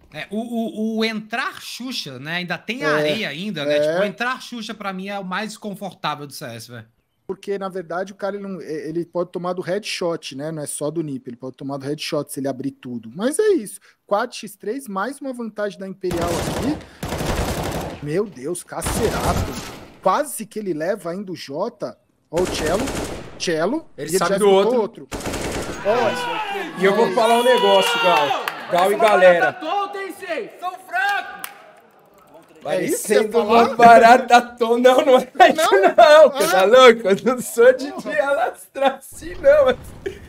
O entrar Xuxa, né? Ainda tem areia ainda, né? Tipo, o entrar Xuxa pra mim é o mais confortável do CS, velho. Porque, na verdade, o cara ele pode tomar do headshot, né? Não é só do NiP, ele pode tomar do headshot se ele abrir tudo. Mas é isso. 4x3, mais uma vantagem da Imperial aqui. Meu Deus, Cacerato. Quase que ele leva ainda o Jota. Ó, o Cello. Cello. Ele e sabe já do outro. Ó, e eu vou falar um negócio, Gal. Gal e galera. São fracos! Parecendo uma barata tonta. Não, não é isso não, tá louco? Eu não sou de alastrar assim, não.